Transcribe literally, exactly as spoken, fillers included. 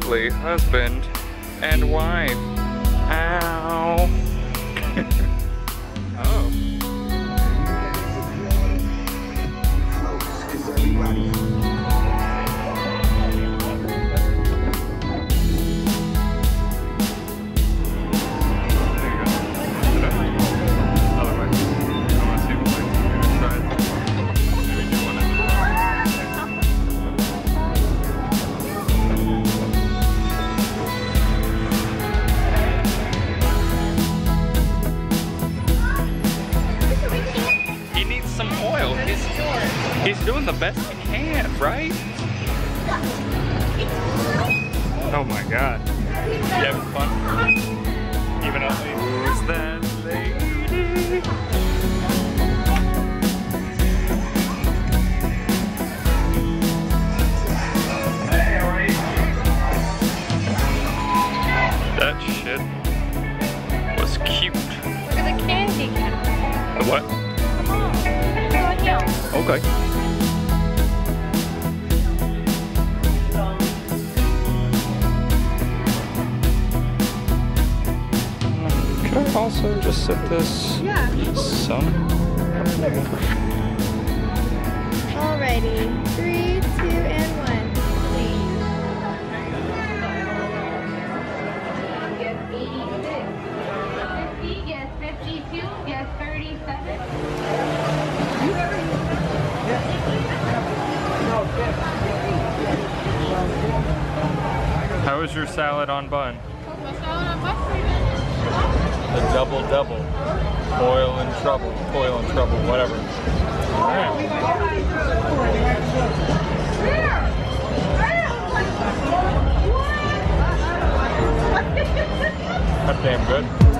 lovely husband and wife. Ow. Oh. He's doing the best he can, right? Oh my god. You having fun? Even ugly? Who's that lady? That shit was cute. Look at the candy cat. The what? Come on. Go on here. Okay. Could I also just set this Yeah. some? Alrighty. Three, two, and one. Guess eighty-six. fifty, guess fifty-two, guess thirty-seven. How was your salad on bun? My salad on mustard. The double double. Toil and trouble. Toil and trouble. Whatever. Alright. That's damn good.